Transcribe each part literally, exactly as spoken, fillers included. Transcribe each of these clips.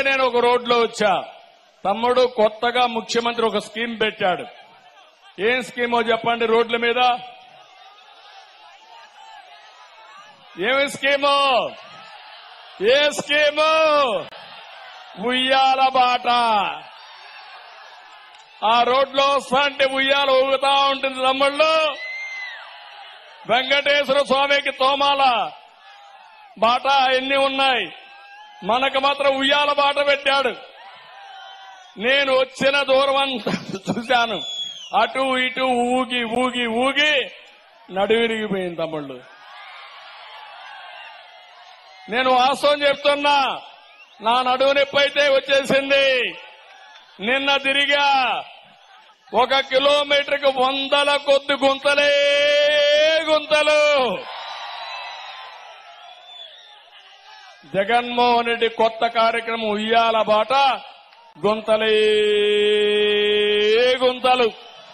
నేను ఒక రోడ్లో వచ్చా. తమ్ముడు కొత్తగా ముఖ్యమంత్రి ఒక స్కీమ్ పెట్టాడు. ఏం స్కీమో చెప్పండి? రోడ్ల మీద ఏమి స్కీము? ఏ స్కీము? ఉయ్యాల బాట. ఆ రోడ్లో వస్తాంటే ఉయ్యాల ఊగుతా ఉంటుంది తమ్ముళ్ళు. వెంకటేశ్వర స్వామికి తోమాల బాట ఎన్ని ఉన్నాయి, మనకు మాత్రం ఉయ్యాల బాట పెట్టాడు. నేను వచ్చిన దూరం అంతా చూశాను. అటు ఇటు ఊగి ఊగి ఊగి నడువిరిగిపోయింది తమ్ముళ్ళు. నేను వాస్తవం చెప్తున్నా, నా నడువు నొప్పి అయితే వచ్చేసింది. నిన్న తిరిగా ఒక కిలోమీటర్కి వందల కొద్ది గుంతలే గుంతలు. జగన్మోహన్ రెడ్డి కొత్త కార్యక్రమం ఉయ్యాల బాట, గుంతలే గుంతలు.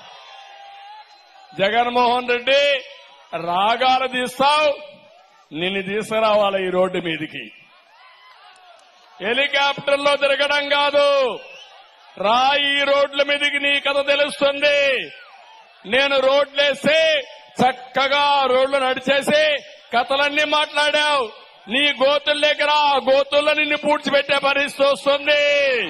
జగన్మోహన్ రెడ్డి రాగాలు తీస్తావు, నిన్ను తీసుకురావాలి ఈ రోడ్డు మీదికి. హెలికాప్టర్లో తిరగడం కాదు, రా ఈ రోడ్ల మీదికి, నీ కథ తెలుస్తుంది. నేను రోడ్లేసి చక్కగా రోడ్లు నడిచేసి కథలన్నీ మాట్లాడావు. నీ గోతుల దగ్గర ఆ గోతుల్లో నిన్ను పూడ్చిపెట్టే పరిస్థితి వస్తుంది.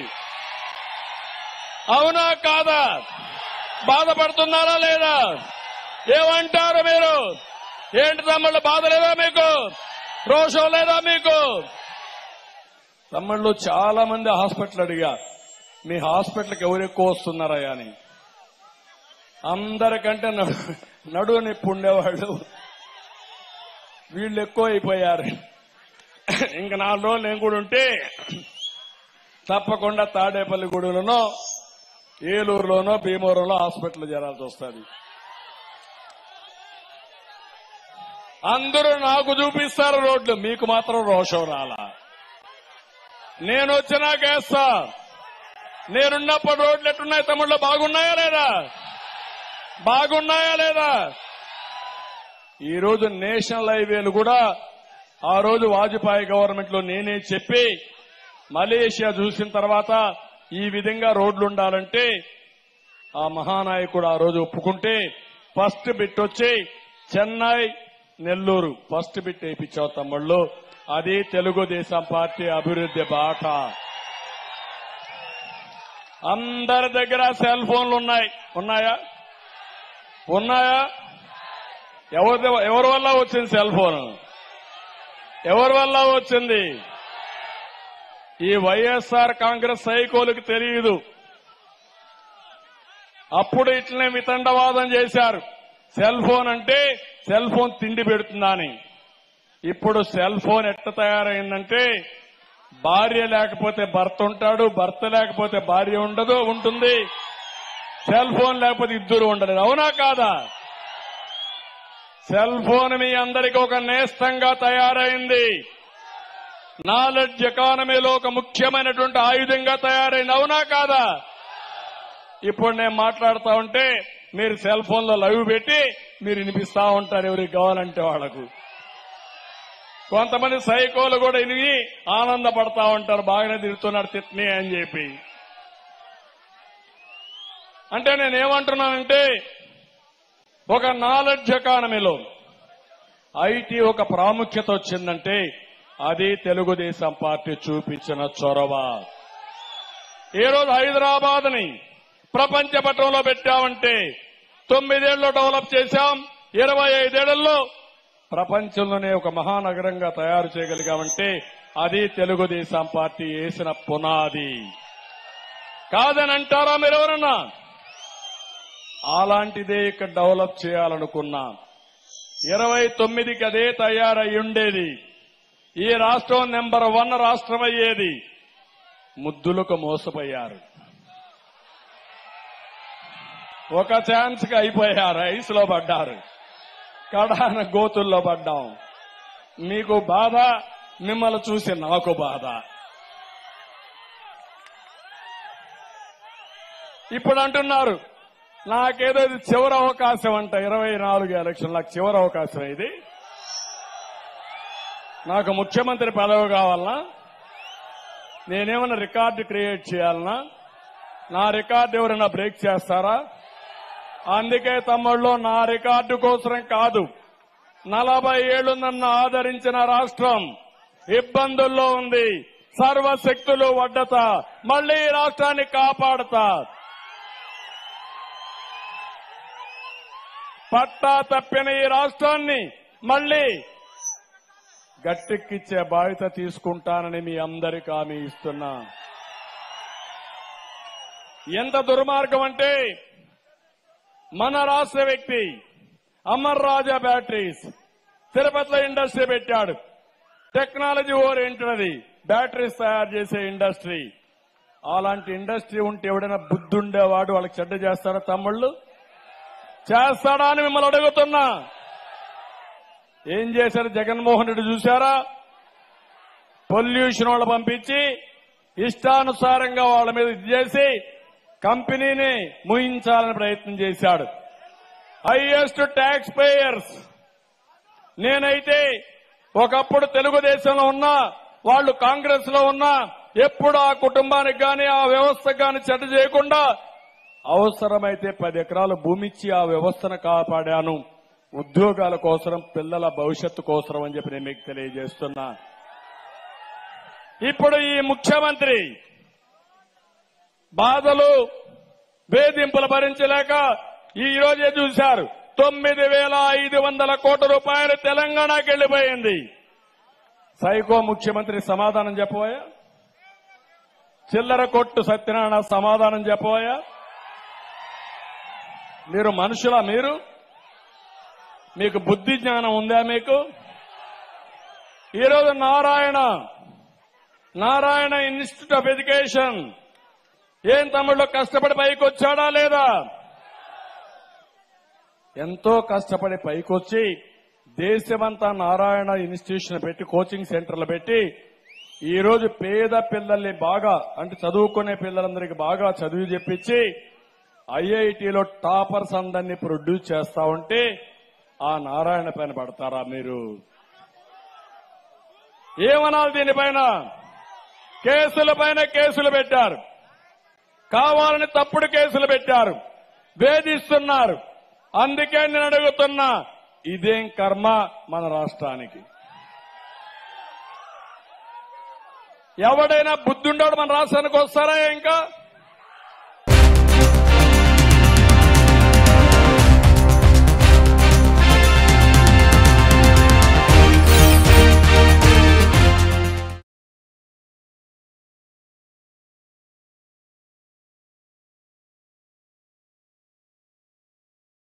అవునా కాదా? బాధపడుతున్నారా లేదా? ఏమంటారు మీరు? ఏంటి తమ్ముళ్ళు, బాధ లేదా మీకు? రోషం లేదా మీకు? తమ్ముళ్ళు చాలా మంది హాస్పిటల్ అడిగా, మీ హాస్పిటల్కి ఎవరు ఎక్కువ వస్తున్నారా అని. అందరికంటే నడువు నొప్పి ఉండేవాళ్ళు వీళ్ళు ఎక్కువ అయిపోయారు. ఇంక నాలుగు రోజులు నేను కూడా ఉంటే తప్పకుండా తాడేపల్లి గూడెంలోనో ఏలూరులోనో భీమవరంలో హాస్పిటల్ చేరాల్సి వస్తుంది. అందరూ నాకు చూపిస్తారు రోడ్లు, మీకు మాత్రం రోషం రాలా. నేను వచ్చినాకేస్తా. నేనున్నప్పుడు రోడ్లు ఎట్టున్నాయి తమ్ముళ్ళు? బాగున్నాయా లేదా? బాగున్నాయా లేదా? ఈ రోజు నేషనల్ హైవేలు కూడా ఆ రోజు వాజ్పేయి గవర్నమెంట్ లో నేనే చెప్పి, మలేషియా చూసిన తర్వాత ఈ విధంగా రోడ్లు ఉండాలంటే ఆ మహానాయకుడు ఆ రోజు ఒప్పుకుంటే ఫస్ట్ బిట్ వచ్చి చెన్నై నెల్లూరు ఫస్ట్ బిట్ వేయించావు తమ్ముళ్ళు. అది తెలుగుదేశం పార్టీ అభివృద్ధి బాట. అందరి దగ్గర సెల్ ఫోన్లు ఉన్నాయి. ఉన్నాయా? ఉన్నాయా? ఎవరి ఎవరి వల్ల వచ్చింది సెల్ ఫోన్? ఎవరి వల్ల వచ్చింది? ఈ వైఎస్ఆర్ కాంగ్రెస్ సైకోలకు తెలియదు. అప్పుడు ఇట్లనే వితండవాదం చేశారు. సెల్ ఫోన్ అంటే సెల్ ఫోన్ తిండి పెడుతుందని. ఇప్పుడు సెల్ ఫోన్ ఎట్ట తయారైందంటే భార్య లేకపోతే భర్త ఉంటాడు, భర్త లేకపోతే భార్య ఉండదు ఉంటుంది, సెల్ ఫోన్ లేకపోతే ఇద్దరు ఉండలేదు. అవునా కాదా? సెల్ ఫోన్ మీ అందరికీ ఒక నేస్తంగా తయారైంది. నాలెడ్జ్ ఎకానమీలో ఒక ముఖ్యమైనటువంటి ఆయుధంగా తయారైంది. అవునా కాదా? ఇప్పుడు నేను మాట్లాడుతా ఉంటే మీరు సెల్ ఫోన్ లో లైవ్ పెట్టి మీరు వినిపిస్తా ఉంటారు ఎవరికి కావాలంటే వాళ్లకు. కొంతమంది సైకోలు కూడా విని ఆనందపడతా ఉంటారు, బాగానే తిరుగుతున్నాడు తిట్ని అని చెప్పి. అంటే నేనేమంటున్నానంటే ఒక నాలెడ్జ్ ఎకానమీలో ఐటీ ఒక ప్రాముఖ్యత వచ్చిందంటే అది తెలుగుదేశం పార్టీ చూపించిన చొరవ. ఏ రోజు హైదరాబాద్ ని ప్రపంచ పటంలో పెట్టామంటే తొమ్మిదేళ్లలో డెవలప్ చేశాం, ఇరవై ఐదేళ్లలో ప్రపంచంలోనే ఒక మహానగరంగా తయారు చేయగలిగామంటే అది తెలుగుదేశం పార్టీ వేసిన పునాది. కాదని అంటారా మీరెవరన్నా? అలాంటిదే ఇక్కడ డెవలప్ చేయాలనుకున్నాం. ఇరవై తొమ్మిదికి అదే తయారై ఉండేది. ఈ రాష్ట్రం నెంబర్ వన్ రాష్ట్రం అయ్యేది. ముద్దులకు మోసపోయారు. ఒక ఛాన్స్ కి అయిపోయారు, ఐసులో పడ్డారు, కడాన గోతుల్లో పడ్డాం. మీకు బాధ, మిమ్మల్ని చూసి నాకు బాధ. ఇప్పుడు అంటున్నారు నాకేదో ఇది చివరి అవకాశం అంట. ఇరవై నాలుగు ఎలక్షన్ నాకు చివరి అవకాశం. ఇది నాకు ముఖ్యమంత్రి పదవి కావాలనా? నేనేమన్నా రికార్డు క్రియేట్ చేయాలనా? నా రికార్డు ఎవరైనా బ్రేక్ చేస్తారా? అందుకే తమ్ముళ్ళు, నా రికార్డు కోసం కాదు, నలభై ఏళ్లు నన్ను ఆదరించిన రాష్ట్రం ఇబ్బందుల్లో ఉంది. సర్వశక్తులు వడ్డతా, మళ్లీ ఈ రాష్ట్రాన్ని కాపాడతా. పట్టా తప్పిన ఈ రాష్ట్రాన్ని మళ్లీ గట్టెక్కిచ్చే బాధ్యత తీసుకుంటానని మీ అందరికీ హామీ ఇస్తున్నా. ఎంత దుర్మార్గం అంటే, మన రాష్ట్ర వ్యక్తి అమర్ రాజా బ్యాటరీస్ తిరుపతిలో ఇండస్ట్రీ పెట్టాడు. టెక్నాలజీ ఓరియంటెడ్ అది, బ్యాటరీస్ తయారు చేసే ఇండస్ట్రీ. అలాంటి ఇండస్ట్రీ ఉంటే ఎవడైనా బుద్ధి ఉండేవాడు వాళ్ళకి చెడ్డ చేస్తారా తమ్ముళ్ళు? చేస్తాడా అని మిమ్మల్ని అడుగుతున్నా. ఏం చేశారు జగన్మోహన్ రెడ్డి చూశారా? పొల్యూషన్ వాళ్ళు పంపించి ఇష్టానుసారంగా వాళ్ళ మీద ఇది చేసి కంపెనీని ముయించాలని ప్రయత్నం చేశాడు. Highest tax payers. నేనైతే ఒకప్పుడు తెలుగుదేశంలో ఉన్నా, వాళ్ళు కాంగ్రెస్ లో ఉన్నా, ఎప్పుడు ఆ కుటుంబానికి గాని ఆ వ్యవస్థకు గాని చెడ్డ చేయకుండా అవసరమైతే పది ఎకరాలు భూమి ఇచ్చి ఆ వ్యవస్థను కాపాడాను. ఉద్యోగాల కోసం, పిల్లల భవిష్యత్తు కోసం అని చెప్పి నేను మీకు తెలియజేస్తున్నా. ఇప్పుడు ఈ ముఖ్యమంత్రి బాధలు, వేధింపులు భరించలేక ఈ రోజే చూశారు, తొమ్మిది వేల ఐదు వందల కోట్ల రూపాయలు తెలంగాణకి వెళ్లిపోయింది. సైకో ముఖ్యమంత్రి సమాధానం చెప్పబోయా? చిల్లర కొట్టు సత్యనారాయణ సమాధానం చెప్పబోయా? మీరు మనుషులా? మీరు మీకు బుద్ధి జ్ఞానం ఉందా? మీకు ఈరోజు Narayana Narayana institute of education ఏం తమ్ముళ్ళు కష్టపడి పైకి వచ్చాడా లేదా? ఎంతో కష్టపడి పైకొచ్చి దేశమంతా నారాయణ ఇన్స్టిట్యూషన్ పెట్టి, కోచింగ్ సెంటర్లు పెట్టి ఈ రోజు పేద పిల్లల్ని బాగా, అంటే చదువుకునే పిల్లలందరికీ బాగా చదువు చెప్పించి ఐఐటీలో టాపర్స్ అందరినీ ప్రొడ్యూస్ చేస్తా ఉంటే ఆ నారాయణ పైన పడతారా మీరు? ఏమనాలి దీనిపైన? కేసుల పైన కేసులు పెట్టారు, కావాలని తప్పుడు కేసులు పెట్టారు, వేధిస్తున్నారు. అందుకే నేను అడుగుతున్నా, ఇదేం కర్మ మన రాష్ట్రానికి? ఎవడైనా బుద్ధుండోడు మన రాష్ట్రానికి వస్తారా? ఇంకా